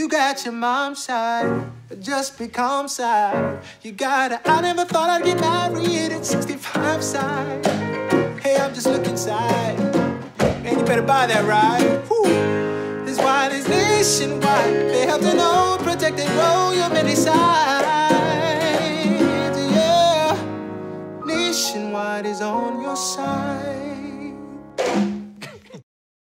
You got your mom's side, but just be calm side. You gotta, I never thought I'd get married at 65 side. Hey, I'm just looking side. Man, you better buy that ride. This why this nationwide, they have to know, protect and grow your many sides.